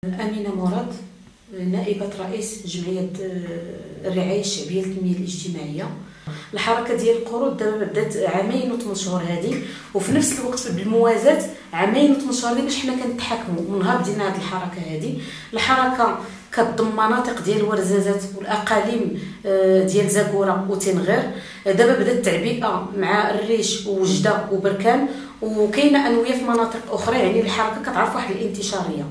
أمينة مراد، نائبة رئيس جمعية الرعاية الشعبية للتنمية الاجتماعية. الحركة ديال القروض دابا بدات عامين و 8 شهور هذه، وفي نفس الوقت بالموازاة عامين و 8 شهور باش حنا كنتحاكموا من نهار بدينا هذه الحركة هذه. الحركة كتضم مناطق ديال الورزازات والاقاليم ديال زاكوره وتنغير. دابا بدات التعبئه مع الريش ووجده وبركان، وكاينه انويه في مناطق اخرى. يعني الحركه كتعرف واحد الانتشاريه.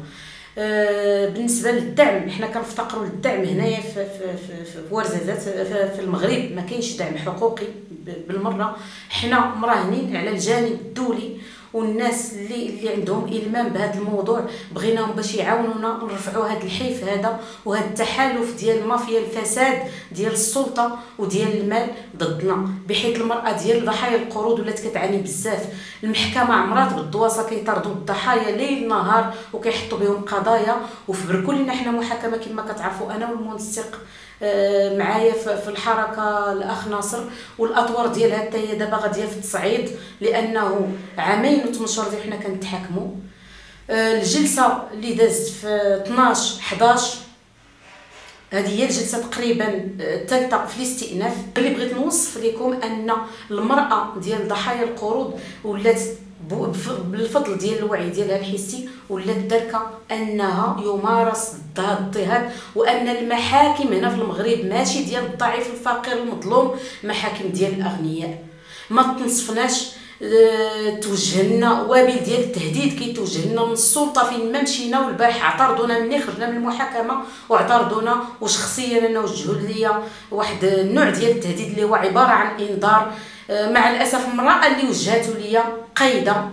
بالنسبه للدعم، حنا كنفتقروا للدعم هنايا في ورزازات. في المغرب ما كاينش دعم حقوقي بالمره. حنا مراهنين على الجانب الدولي والناس اللي عندهم المام بهذا الموضوع، بغيناهم باش يعاونونا نرفعوا هذا الحيف هذا وهذا التحالف ديال مافيا الفساد ديال السلطه وديال المال ضدنا، بحيث المراه ديال ضحايا القروض ولات كتعاني بزاف. المحكمه عمرات بالدواسه كيطردوا الضحايا ليل نهار وكيحطوا بهم قضايا، وفي بركلنا حنا محاكمه كما كتعرفوا انا والمنسق معايا في الحركه الاخ ناصر، والاطوار ديالها حتى هي دابا غاديه في التصعيد، لانه عامين و 8 شهور حنا كنتحاكموا. الجلسه اللي دازت في 12 11 هذه هي الجلسه تقريبا الثالثه في الاستئناف. اللي بغيت نوصف لكم ان المراه ديال ضحايا القروض ولات بالفضل ديال الوعي ديالها الحسي ولات داركه انها يمارس ضدها اضطهاد، وان المحاكم هنا في المغرب ماشي ديال الضعيف الفقير المظلوم، محاكم ديال الاغنياء. ما تنصفناش. توجه لنا وابل ديال التهديد كيتوجه لنا من السلطه فين ما مشينا، والبارح اعترضونا ملي خرجنا من المحاكمه واعترضونا، وشخصيا انا وجهوا لي واحد النوع ديال التهديد اللي هو عباره عن انذار. مع الاسف المراه اللي وجهته ليا قايده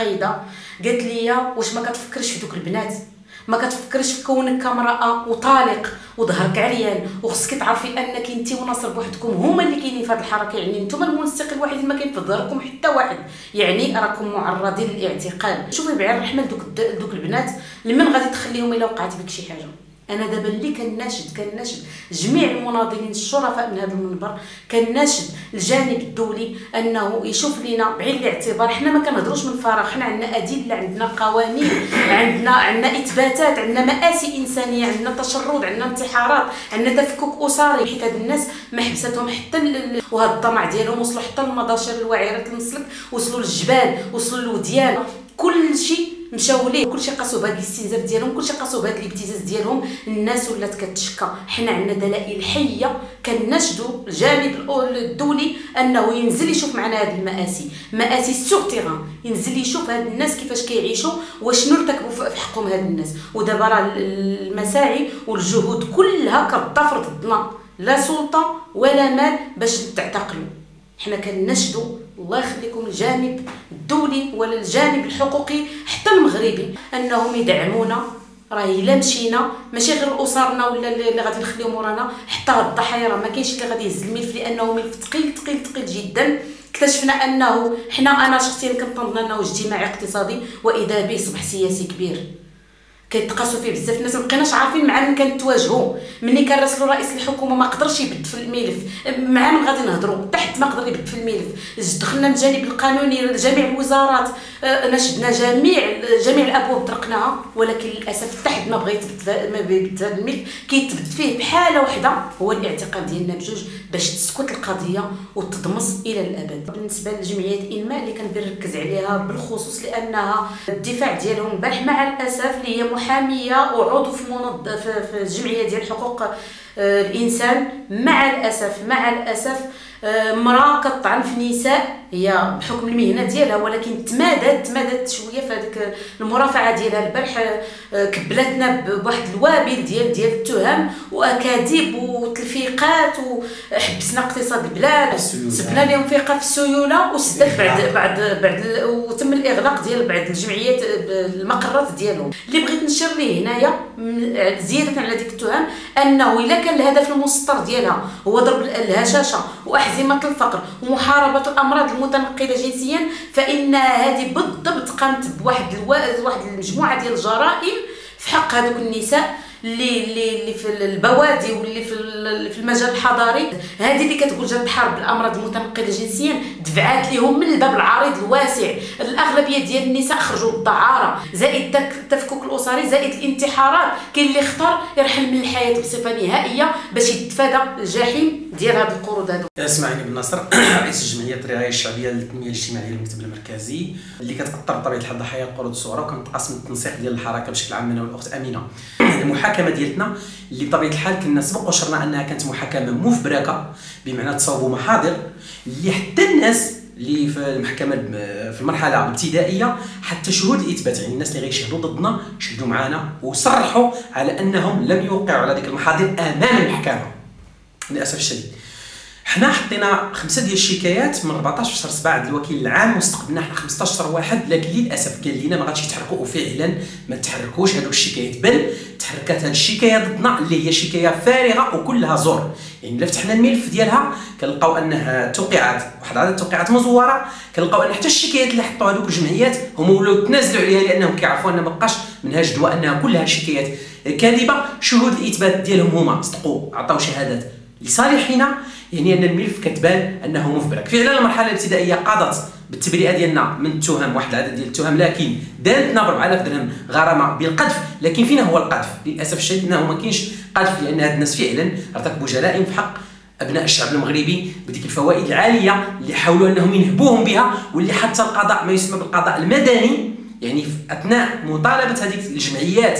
قالت لي واش ما كتفكرش في دوك البنات، ما كتفكرش في كونك كامراه وطالق وظهرك عريان، وخصك تعرفي انك انت وناصر بوحدكم هما اللي كاينين في هذه الحركه. يعني نتوما المنسق الوحيد اللي ما كاين في ظهركم حتى واحد، يعني راكم معرضين للاعتقال. شوفي بعين الرحمه لدوك البنات، لمن غادي تخليهم الا وقعت بك شي حاجه؟ انا دابا اللي كناشد جميع المناضلين الشرفاء من هذا المنبر، كناشد الجانب الدولي انه يشوف لينا بعين الاعتبار. حنا ما كنهضروش من فراغ، حنا عندنا ادله، عندنا قوانين، عندنا اثباتات، عندنا مآسي انسانيه، عندنا تشرد، عندنا انتحارات، عندنا تفكك اسري. حيت هاد الناس ما حبستهم حتى وهذا الطمع ديالهم وصلوا حتى للمضاشر الوعيرات المسلك، وصلوا للجبال، وصلوا للوديان، كل شيء مشاو ليه، كلشي قاسوا بهذا الاستنزاف ديالهم، كلشي قاسوا بهذا الابتزاز ديالهم. الناس ولات كتشكى. حنا عندنا دلائل حيه، كنشدوا الجانب الدولي انه ينزل يشوف معنا هذه مآسي سورتيغان، ينزل يشوف هاد الناس كيفاش كيعيشوا وشنو ارتكبوا في حقهم هاد الناس. ودابا راه المساعي والجهود كلها كتضافر ضدنا، لا سلطه ولا مال باش تعتقلوا. حنا كنشدوا الله يخليكم الجانب الدولي ولا الجانب الحقوقي حتى المغربي انهم يدعمونا. راه الا مشينا ماشي غير اسرنا ولا اللي غادي نخليهم ورانا، حتى الضحايا راه ما كاينش اللي غادي يهز الملف، لانه ملف ثقيل جدا. اكتشفنا انه انا شخصيا كنظن انه اجتماعي اقتصادي، واذا به صبح سياسي كبير كيتقاسوا فيه بزاف الناس. مابقيناش عارفين مع من كنتواجهوا. ملي كنراسلوا رئيس الحكومه ما قدرش يبد في الملف، مع من غادي نهضروا؟ تحت ما قدر يبد في الملف. دخلنا من الجانب القانوني لجميع الوزارات، نشدنا جميع الابواب طرقناها، ولكن للاسف تحت ما بغى يثبت هذا الملف. كيتثبت فيه بحاله واحده، هو الاعتقال ديالنا بجوج باش تسكت القضيه وتضمس الى الابد. بالنسبه لجمعيات انماء اللي كندير نركز عليها بالخصوص، لانها الدفاع ديالهم البارح مع الاسف اللي هي محاميه وعضو في الجمعيه ديال حقوق الانسان، مع الاسف امراه كطعن في نساء هي بحكم المهنه ديالها، ولكن تمادت شويه في هذيك المرافعه ديالها. البارح كبلتنا بواحد الوابل ديال التهم واكاذيب وتلفيقات، وحبسنا اقتصاد البلاد، سبنا لهم فيقه في السيوله، وسدت بعد وتم الاغلاق ديال بعض الجمعيات المقرات ديالهم. اللي بغيت نشير ليه هنايا زياده على ديك التهم، انه الا كان الهدف المسطر ديالها هو ضرب الهشاشه واحزمه الفقر ومحاربه الامراض المتنقله جنسيا، فان هذه بالضبط قامت بواحد المجموعه ديال الجرائم في حق هذوك النساء اللي في البوادي واللي في المجال الحضاري، هذه اللي كتقول جات الحرب بالامراض المتنقله جنسيا دفعات لهم من الباب العريض الواسع. الاغلبيه ديال النساء خرجوا للدعاره، زائد التفكك الاسري، زائد الانتحارات. كاين اللي اختار يرحل من الحياه بصفه نهائيه باش يتفادى الجحيم ديال هاد القروض هادو. اسماعيل بن نصر، رئيس الجمعيه الرعايه الشعبيه للتنميه الاجتماعيه للمكتب المركزي، اللي كتاثر بطبيعه الحال ضحايا القروض الصغرى، وكنتقاسم التنسيق ديال الحركه بشكل عام انا والاخت امينه. المحاكمه ديالتنا اللي بطبيعه الحال كنا سبق وشرنا انها كانت محاكمه مفبركه، بمعنى تصاوبوا محاضر اللي حتى الناس اللي في المحكمه في المرحله الابتدائيه حتى شهود الاثبات، يعني الناس اللي غيشهدوا ضدنا شهدوا معنا وصرحوا على انهم لم يوقعوا على ديك المحاضر امام المحكمه. للاسف الشديد حنا حطينا 5 ديال الشكايات من 14 في شهر 7 عند الوكيل العام، واستقبلنا حنا 15 واحد، لكن للاسف قال لنا ما غاديش يتحركوا، وفعلا ما تحركوش هذوك الشكايات، بل تحركت هذه الشكايه ضدنا اللي هي شكايه فارغه وكلها زور. يعني الا فتحنا الملف ديالها كنلقاو انها توقيعات، واحد عدد التوقيعات مزوره، كنلقاو ان حتى الشكايات اللي حطوا هذوك الجمعيات هم ولاو تنازلوا عليها لانهم كيعرفوا ان ما بقاش منها جدوى، انها كلها شكايات كاذبه. شهود الاثبات ديالهم هما صدقوا عطاو شهادات لصالحنا، يعني ان الملف كتبان انه مفبرك. فعلا المرحله الابتدائيه قضت بالتبرئه ديالنا من التهم، واحد العدد ديال التهم، لكن دانتنا ب 4000 درهم غرامه بالقذف. لكن فينا هو القذف؟ للاسف الشديد انه ما كاينش قذف، لان هاد الناس فعلا ارتكبوا جرائم في حق ابناء الشعب المغربي بديك الفوائد العاليه اللي حاولوا انهم ينهبوهم بها، واللي حتى القضاء ما يسمى بالقضاء المدني، يعني في اثناء مطالبه هذيك الجمعيات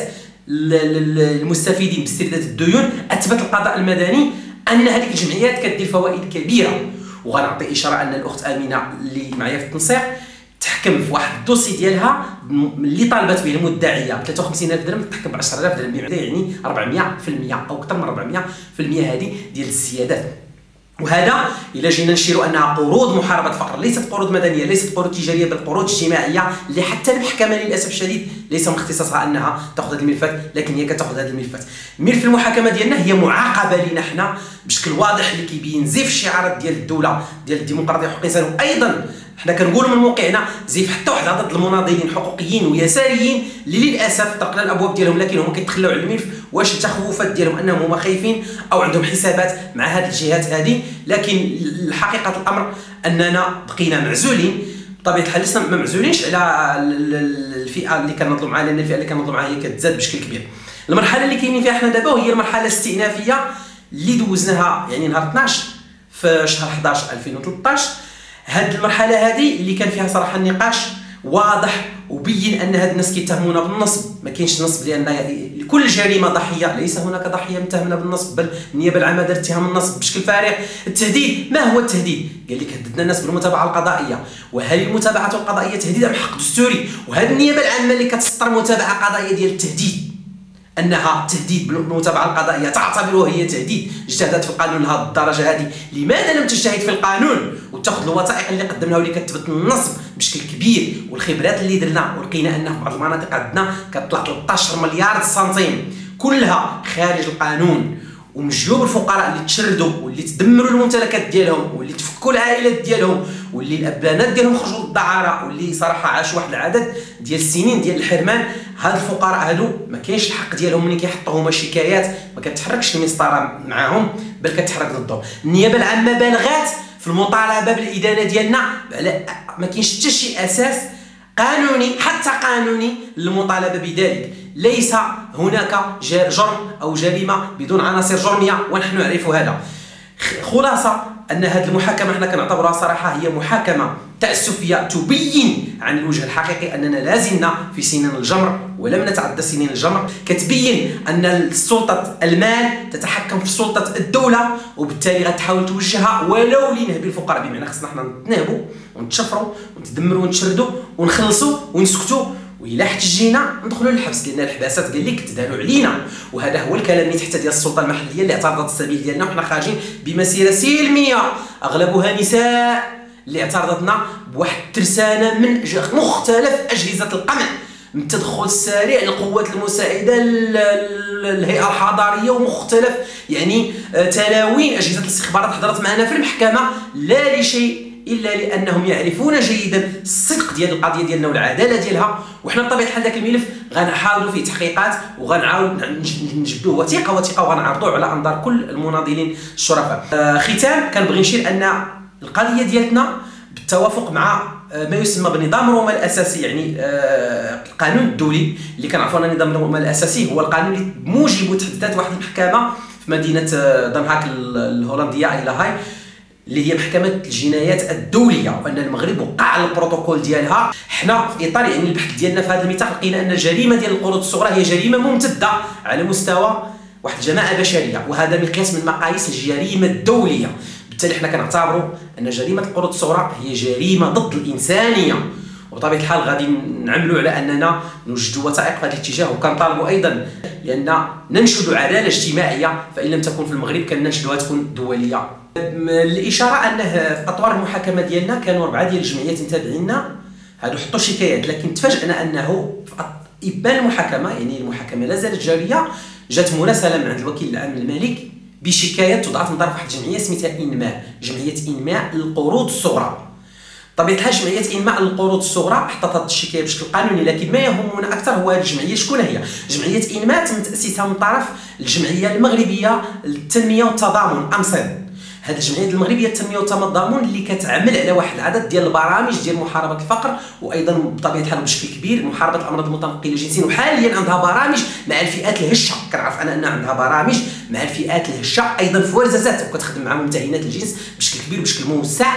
المستفيدين باسترداد الديون، اثبت القضاء المدني ان هذيك الجمعيات كدير فوائد كبيره. وغنعطي اشاره ان الاخت امينه اللي معايا في التنسيق تحكم في واحد الدوسي ديالها اللي طالبت به المدعيه 53000 درهم، تحكم ب 10000 درهم، يعني 400% او اكثر من 400% هذه ديال الزيادات. وهذا الا جينا نشيروا انها قروض محاربه الفقر، ليست قروض مدنيه، ليست قروض تجاريه، بل قروض اجتماعيه، اللي حتى المحكمه للاسف الشديد ليس من اختصاصها انها تاخذ هذه الملفات، لكن هي كتاخذ هذه الملفات. ملف المحاكمه ديالنا هي معاقبه لنا حنا بشكل واضح اللي كيبين زيف الشعارات ديال الدوله ديال الديمقراطيه وحقوق الانسان. وايضا حنا كنقولوا من موقعنا زيف حتى واحد عدد المناضلين حقوقيين ويساريين اللي للاسف طرقنا الابواب ديالهم، لكن هما كيتخلاو على الملف. واش التخوفات ديالهم انهم هما خايفين او عندهم حسابات مع هذه الجهات هذه؟ لكن الحقيقه الامر اننا بقينا معزولين بطبيعه الحال. لسنا ما معزولينش على الفئه اللي كننظموا معها، لان الفئه اللي كننظموا معها هي كتزاد بشكل كبير. المرحله اللي كاينين فيها حنا دابا وهي المرحله الاستئنافيه اللي دوزناها يعني نهار 12 في شهر 11 2013. هذه المرحله هذه اللي كان فيها صراحه النقاش واضح وبين ان هاد الناس كيتهمونا بالنصب. ما كاينش نصب، لان لكل جريمه ضحيه، ليس هناك ضحيه متهمه بالنصب، بل النيابه العامه دارت اتهام النصب بشكل فارغ. التهديد، ما هو التهديد؟ قال لك هددنا الناس بالمتابعه القضائيه، وهل المتابعه القضائيه تهديد ام حق دستوري؟ وهذه النيابه العامه اللي كتسطر متابعه قضائيه ديال التهديد انها تهديد بالمتابعه القضائيه تعتبره هي تهديد، اجتهدت في القانون لهذه الدرجه هذه. لماذا لم تجتهد في القانون وتاخذ الوثائق اللي قدمناها واللي كتثبت النصب بشكل كبير، والخبرات اللي درنا ولقينا ان في بعض المناطق عندنا كتطلع 13 مليار سنتيم كلها خارج القانون، ومجلوب الفقراء اللي تشردوا واللي تدمروا الممتلكات ديالهم واللي تفكوا العائلات ديالهم واللي الابنات ديالهم خرجوا للدعاره واللي صراحه عاشوا واحد العدد ديال السنين ديال الحرمان. هاد الفقراء هادو ما كاينش الحق ديالهم ملي كيحطوا هما شكايات، ما كتحركش المسطره معاهم بل كتحرك ضدهم. النيابه العامه بالغات في المطالبه بالادانه ديالنا، ما كاينش حتى شي اساس قانوني حتى قانوني للمطالبه بذلك. ليس هناك جرم او جريمه بدون عناصر جرميه ونحن نعرف هذا. خلاصه ان هذه المحاكمه احنا كنعتبرها صراحه هي محاكمه تاسفيه تبين عن الوجه الحقيقي اننا لازلنا في سنين الجمر ولم نتعدى سنين الجمر، كتبين ان سلطه المال تتحكم في سلطه الدوله، وبالتالي غتحاول توجهها ولو لنهب الفقراء. بمعنى خصنا حنا نتنهبوا ونتشفروا ونتدمروا ونتشردوا ونخلصوا ونسكتوا، وإلا احتجينا ندخلوا للحبس، لان الحباسات قال لك تداروا علينا. وهذا هو الكلام اللي تحت ديال السلطه المحليه اللي اعترضت السبيل ديالنا، وحنا خارجين بمسيره سلميه اغلبها نساء اللي اعترضتنا بواحد الترسانه من مختلف اجهزه القمع، من التدخل السريع للقوات المساعده الهيئه الحضاريه ومختلف يعني تلاوين اجهزه الاستخبارات حضرت معنا في المحكمه، لا لشيء الا لانهم يعرفون جيدا الصدق ديال القضيه ديالنا والعداله ديالها. وحنا بطبيعه الحال ذاك الملف غنحاولوا فيه تحقيقات وغنعاود نجبدوه وثيقه وغنعرضوه على انظار كل المناضلين الشرفاء. ختام كنبغي نشير ان القضيه ديالتنا بالتوافق مع ما يسمى بنظام روما الاساسي، يعني القانون الدولي اللي كنعرفوا ان نظام روما الاساسي هو القانون اللي بموجبه تحدثت واحد المحكمه في مدينه دنهاك الهولنديه الى هاي اللي هي محكمه الجنايات الدوليه، وان المغرب وقع على البروتوكول ديالها. حنا في اطار يعني البحث ديالنا في هذا الميثاق لقينا ان الجريمه ديال القروض الصغرى هي جريمه ممتده على مستوى واحد الجماعه بشريه، وهذا مقياس من مقاييس الجريمه الدوليه. بالتالي حنا كنعتبروا ان جريمه القروض الصغرى هي جريمه ضد الانسانيه، وبطبيعه الحال غادي نعملوا على اننا نوجدوا وثائق في هذا الاتجاه. وكنطالبوا ايضا لان ننشد عداله اجتماعيه، فان لم تكن في المغرب كننشدوها تكون دوليه. الاشاره انه في اطوار المحاكمه ديالنا كانوا 4 ديال الجمعيات متابعينا، هادو حطوا شكايات، لكن تفاجئنا انه في ابان المحاكمه، يعني المحاكمه لا زالت جاريه، جات مراسله من عند الوكيل العام الملك بشكايات تضاعف من طرف واحد الجمعيه سميتها انماء، جمعيه انماء القروض الصغرى. طبيعه الحال جمعيه انماء القروض الصغرى احطت هذه الشكايه بشكل قانوني، لكن ما يهمنا اكثر هو هذه الجمعيه شكون هي. جمعيه انماء تم تاسيسها من طرف الجمعيه المغربيه للتنميه والتضامن امصن. هذه الجمعيه المغربيه للتنميه والتضامن اللي كتعمل على واحد العدد ديال البرامج ديال محاربه الفقر، وايضا بطبيعه الحال بشكل كبير محاربه الامراض المتنقله جنسيا، وحاليا عندها برامج مع الفئات الهشه. كنعرف انا ان عندها برامج مع الفئات الهشه ايضا في ورزازات، وكتخدم مع ممتهنات الجنس بشكل كبير وبشكل موسع.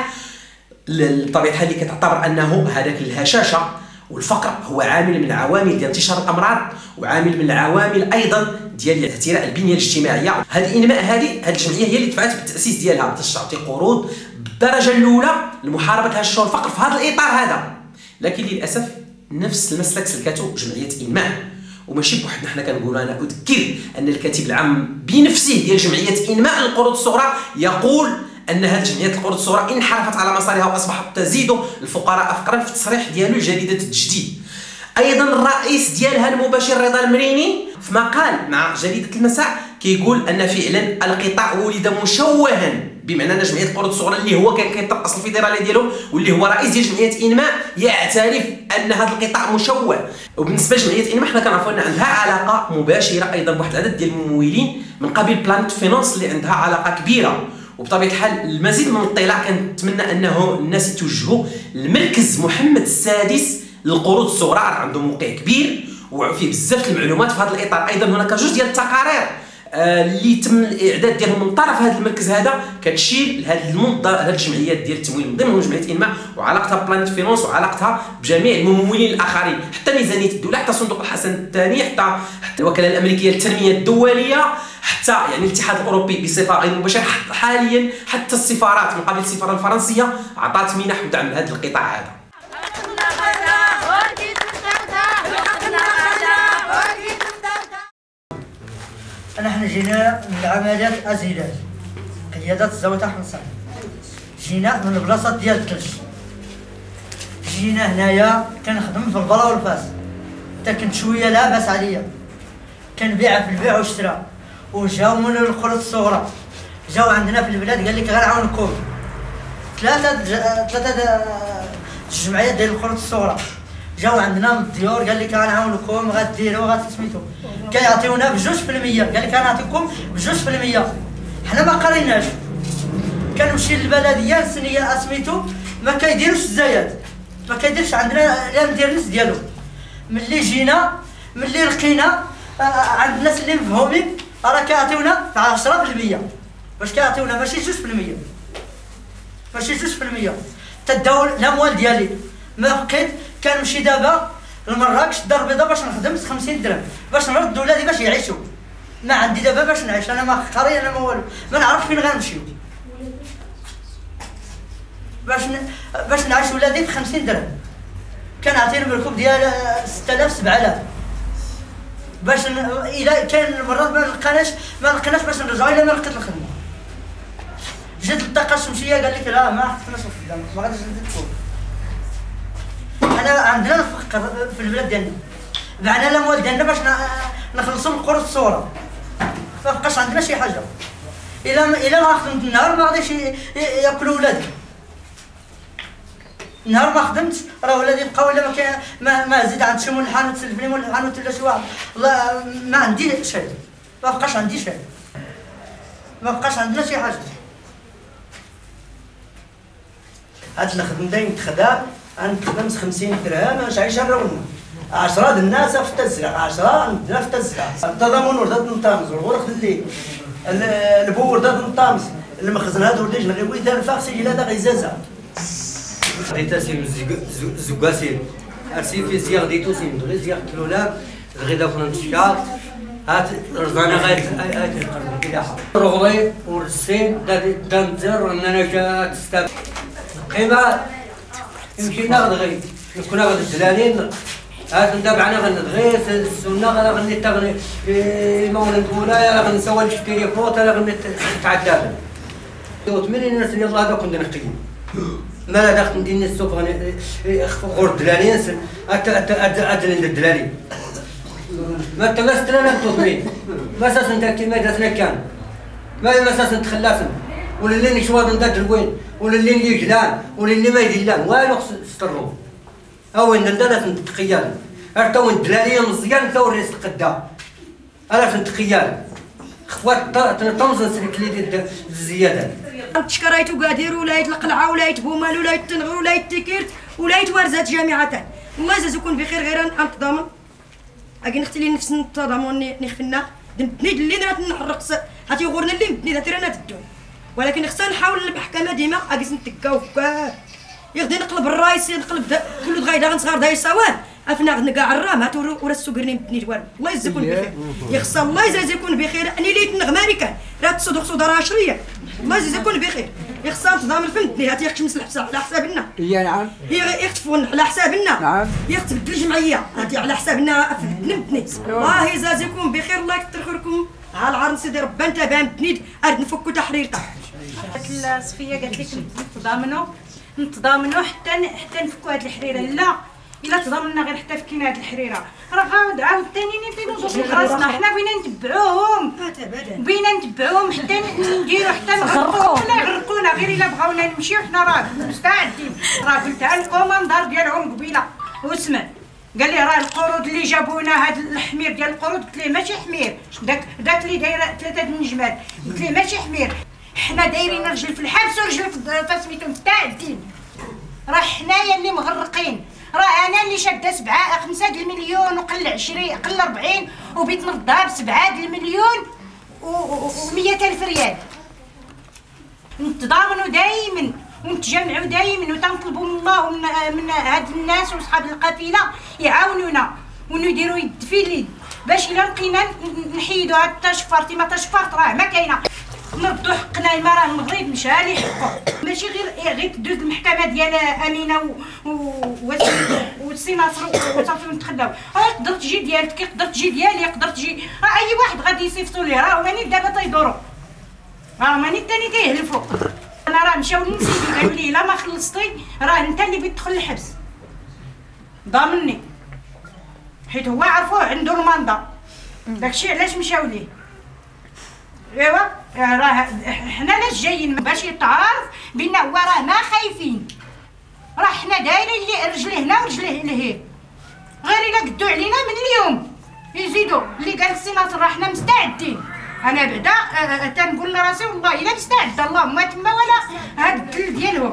بطبيعه الحال اللي كتعتبر انه هذاك الهشاشه والفقر هو عامل من العوامل ديال انتشار الامراض، وعامل من العوامل ايضا ديال اعتراء البنيه الاجتماعيه. هذه انماء هذه الجمعيه هي اللي دفعت بالتاسيس ديالها باش تعطي قروض بالدرجه الاولى لمحاربه هشاشه الفقر في هذا الاطار هذا. لكن للاسف نفس المسلك سلكته جمعيه انماء، وماشي بوحدنا. حنا كنقولوا، انا اذكر ان الكاتب العام بنفسه ديال جمعيه انماء القروض الصغرى يقول ان هذه جمعيه القروض الصغرى انحرفت على مسارها واصبحت تزيد الفقراء فقرا في التصريح ديالو لجريده التجديد. ايضا الرئيس ديالها المباشر رضا المريني في مقال مع جريده المساء كيقول ان فعلا القطاع ولد مشوها، بمعنى ان جمعيه القروض الصغرى اللي هو كان كيطبق اصل الفيدراليه ديالو واللي هو رئيس ديال جمعيه انماء يعترف ان هذا القطاع مشوه. وبالنسبه لجمعيه انماء حنا كنعرفوا ان عندها علاقه مباشره ايضا بواحد العدد ديال الممولين من قبيل بلانت فينانس اللي عندها علاقه كبيره. وبطبيعه الحال المزيد من الاطلاع كنتمنى انه الناس يتوجهوا للمركز محمد السادس للقروض الصغرى، عنده موقع كبير وفيه بزاف المعلومات في هذا الاطار. ايضا هناك جوج ديال التقارير اللي تم الاعداد ديالهم من طرف هذا المركز هذا كتشير لهذه المنظمه، هذه الجمعيات ديال التمويل من ضمنهم جمعيه انماء وعلاقتها بلانت فينانس وعلاقتها بجميع الممولين الاخرين، حتى ميزانيه الدوله، حتى صندوق الحسن الثاني، حتى الوكاله الامريكيه للتنميه الدوليه، حتى يعني الاتحاد الاوروبي بصفه غير مباشره، حاليا حتى السفارات من قبل السفاره الفرنسيه عطات منح ودعم لهذا القطاع هذا. نحن جينا من عمليات ازيلات قيادة الزويطة حمصان، جينا من البلاصه ديال الثلج، جينا هنايا كنخدم في البلا والفاس، حتى كنت شويه لاباس عليا، كنبيع في البيع والشراء. وجاو من القروض الصغرى، جاو عندنا في البلاد قال لك غنعاونكم ثلاثه الجمعيات ديال القروض الصغرى، جاو عندنا من الديور قال لك غنعاونكم غديروا غتسميتو، كيعطيونا ب2%، قال لك غنعطيكم ب2%. حنا ما قريناش، كنمشي للبلديه نسنيه اسميتو ما كيديروش الزايد، ما كيديرش عندنا لا ندير نص ديالو. ملي جينا ملي لقينا عند الناس اللي مفهومين راه كيعطيونا 10%، باش كيعطيونا ماشي 2%، ماشي 2%. تداو الاموال ديالي ما بقيت كنمشي دابا لمراكش الدار البيضاء باش نخدم 50 درهم باش نرد ولادي باش يعيشوا. ما عندي دابا باش نعيش، انا ما قاري انا ما والو، ما نعرف فين غنمشيو باش نعيش ولادي ب 50 درهم. كنعطيهم الركوب ديال 6000 7000 باش الى كاين المرات ما لقيناش باش نرجعوا الا ما لقيت الخدمه. جات الطاقه الشمسيه قال لك لا ما حطيناش الخدمه، ما غاديش ندير. انا عندنا الفقر في البلاد ديالنا، بعنا الاموال ديالنا باش نخلصوا القروض الصغرى، ما بقاش عندنا شي حاجه. الا ما خدمت النهار ما غاديش ياكلوا ولادي. نهار ما خدمت راه ولادي بقاو الا ما زيد عند شي مول الحانوت سلفني مول الحانوت ولا شي واحد، والله ما عندي شيء، ما بقاش عندي شيء، ما بقاش عندنا شي حاجه. هاد الخدمه دايما خدام غنخدم 50 درهم باش عايشه الرونه. 10 د الناس في التزرع، 10 عندنا في التزرع. التضامن وردات نطامز والغرق الليل، البو وردات نطامز، المخزن هذا ولديش نغيبو يدار الفاخسي الى هذا غيزازا. غديتا سي زكاسير ارسي في زيار ديتو سي غير زيار كلولا غدا فنا نشكا هات رزانا غايت القرن كده رغلي ورسين دانزر اننا جات ستاب قيمه يمكن نغدغي كنا غد الدلالين هات ندابعنا غندغي السنه غنغني تغني مولد ولا غنسوى الشكيري فوت لا غنتعدى وثمانين الناس اللي الله هذا كنت نقيم ما لا داخل ندير السوق غور الدلالين ادلين الدلالين ما تلاش دلالين توطمين ما اساس انت كيما درتنا كان ما اساس نتخلاسن ولا اللي نشوار نداد الوين ولا اللي يجلان ولا اللي ما يدلان والو خص تسترو او ان ندالات نتقيال ارتو الدلالين مزيان تو الرئيس القدا الا نتقيال خوات تنطمز الكليدي الزياده تشكرايت وقادير ولايت القلعه ولايت بومال ولايت تنغر ولايت تكيرت ولايت وارزات جامعتان الله يجازيكم بخير غير انتظام اكي نختي لي نفس التضامن نخفنا بنيد اللي درات نحرق هاتي غورنا اللي بنيد هاتي رانا تدون ولكن خصنا نحاول المحكمه ديما اكي نتكاو يغدي نقلب الرايس نقلب كل دغايدا غنصغر داير سواد افنا غدنا كاع الرام هاتو ورا السوق رني بنيد والو الله يجازيكم بخير يخص الله يجازيكم بخير اني ليت نغماريكان راه تصدق صدر عشريه الله يجازيكم بخير يخصها تضامن فهمتني هاتي يخشمس على حسابنا هي نعم يختفون على حسابنا نعم يختبدل الجمعيه هاتي على حسابنا فهمتني الله يجازيكم بخير الله يكثر خيركم على العرض سيدي ربي انت فهمتني ارد نفكوا تحريرته صفيه قالت لك نتضامنوا حتى نفكوا هاد الحريره لا الا تضامنا غير حتى فكينا هاد الحريره راه عاود ثاني نديرو زوج راسنا حنا بغينا نتبعوهم حتى نديرو حتى نغرقونا غير الا بغاونا نمشيو حنا راه مستعدين راه قلتها الكوماندار ديالهم قبيله وسمع قال لي راه القرود اللي جابونا هاد الحمير ديال القرود قلت ليه ماشي حمير داك اللي دايره 3 النجمات قلت ليه ماشي حمير حنا دايرين رجل في الحبس ورجل في سميتو مستعدين راه حنايا اللي مغرقين راه انا اللي شاده 5 المليون وقل 20 قل 40 وبيت نردها ب7 المليون و100,000 ريال نتضامنوا دائما ونتجمعوا دائما وتنطلبوا من الله ومن هاد الناس وصحاب القافله يعاونونا ونديروا يد في اليد باش الا لقينا نحيدوا هاد التشفرتي ما تشفرت راه ما كاينه نردوا حقنا ما راه المغرب مشى لي حقه ماشي غير تدوز المحكمه ديال امينه والسي ناصر وصافي ونتخلاو تقدر تجي ديالك يقدر تجي ديالي يقدر تجي اي واحد غادي يصيفطوا ليه راه ماني دابا تيدوروا راه ماني الثاني تيهلفوا انا راه مشاو للسيدي قالوا لي الا ما خلصتي راه انت اللي بتدخل الحبس ضامني حيت هو عرفوه عنده المنضه داكشي علاش مشاو ليه ايوا راه حنا لاش جايين باش يتعارف بينا هو راه ما خايفين راه حنا دايرين اللي رجليه هنا ورجليه لهيه غير الا قدوا علينا من اليوم يزيدوا اللي قال السي ناصر راه حنا مستعدين انا بعدا تنقول لراسي والله الا مستعده اللهم تما ولا هاد الدل ديالهم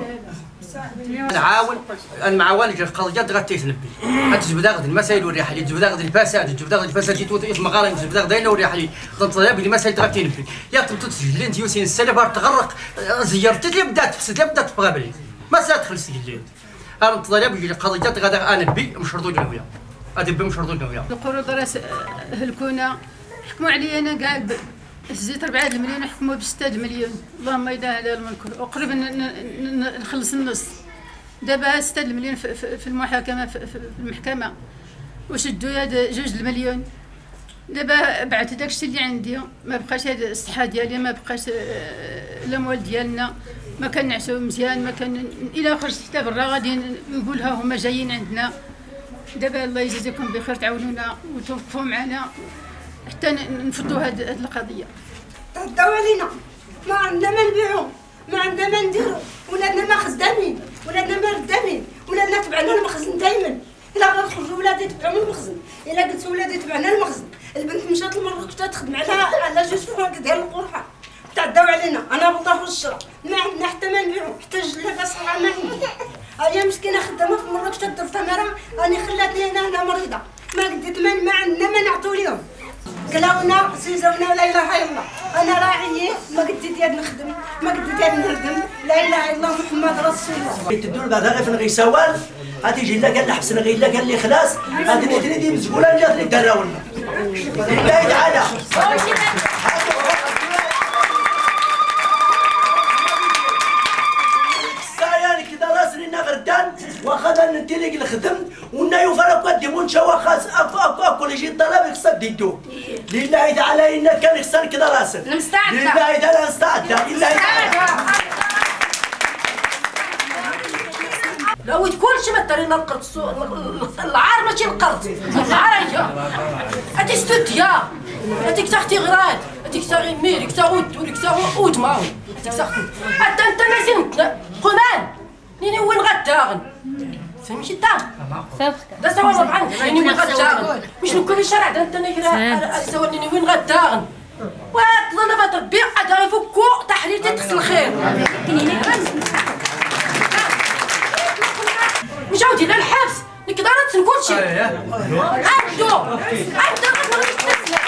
نعاون المعاون في قضيات غادي تنبي غتجبد غادي المسائل والرحلات تجبد غادي الفساد تجبد غادي الفساد جيتو اسم غارين تجبد غادي والرحلات تنطلب بلي مسائل غادي تنبي يا تسجل انت يوسين السلف تغرق زيرتي اللي بدات تفسد اللي بدات تبغى بلي ما ساتخل سجل انا نطلب بلي قضيات غادي انبي مشروط جنويه غادي بمشروط جنويه القروض راس هلكونا حكموا عليا انا كاع زيت 4 المليون حكموا ب 6 المليون اللهم يداه على المنكر وقريب نخلص النص دابا 6 المليون في المحاكمه في المحكمه وشدوا هذا 2 المليون دابا بعت داكشي اللي عندي ما بقاش هذا الصحه ديالي ما بقاش الاموال ديالنا ما كنعسوا مزيان ما كان الا خرجت حتى برا غادي نقولها هما جايين عندنا دابا الله يجازيكم بخير تعاونونا وتوقفوا معنا حتى نفضوا هذه القضيه تعداو علينا ما عندنا ما نبيعو ما عندنا ما نديرو ولادنا ما خدامين ولادنا ما ردامين ولادنا تبعنا المخزن دائما. الا غادي نخرجوا ولادي يتبعوا المخزن، الا قلت ولادي تبعنا المخزن. البنت مشات للمرة تخدم على جوج فواكه ديال القرحه، تعداو علينا. انا بطاخ الشرا ما عندنا حتى ما نبيعو، حتى الجلابه صغيره ما عندي. هي مسكينه خدامه في مراكش تدور تماره، راني خلاتني انا مريضه، ما قديت ما عندنا ما نعطيو لهم. كلاونا زيزونا لا اله الا الله. انا راعيه ما قديت يد نخدم، ما قديت يد نردم، لا اله الا الله محمد رسول الله. تدور بعد غير في الغيسوال غادي يجي لا قال لي حبسنا غير لا قال لي خلاص غادي ندير مزبوله جات لي دراولنا بالله تعالى. واخا ندير لك الخدم ونا يفرق قدمون شوا خاص اكو يجي الطلب يخص ديدو لله تعالى إن كان يخسر كذا راسك مستعده لله تعالى مستعده لله تعالى. لو كلشي ما دارينا القرد العار ماشي القرد العار هي هاتي ستوتيا هاتي كتاختي غراد هاتي كتاغي مير كتاغود كتاغود ماو هاتي كتاختي حتى انت مازال قمان نيني وين غداغن فهمتي تا دا سوا طبعا نيني وين غداغن مش نكون في الشارع دا انت نكرا سوا نيني وين غداغن وطلنا بتربي عاد يفكو تحرير تغسل الخير مش عاودي لا الحبس نقدر نتسن كلشي عندو غير نتسلى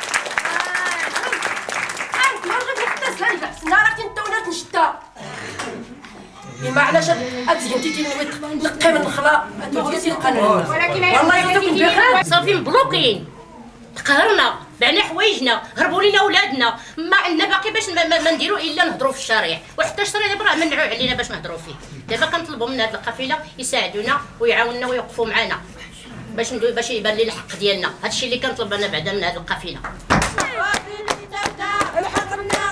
عندو غير نتسلى اللي حبسنا راكي انت ولات نشتا ما علاش اتجي انت نقي من الخلا تودي القانون والله يعطيكم بخير. صافي مبلوكين قهرنا بعنا حوايجنا هربوا لينا ولادنا ما عندنا باقي باش ما نديرو الا نهضروا في الشارع وحتى الشارع دابا راه منعوه علينا باش نهضروا فيه. دابا كنطلبوا من هذه القافله يساعدونا ويعاونونا ويوقفوا معنا باش يبان لي الحق ديالنا. هادشي اللي كنطلب انا بعدا من هذه القافله.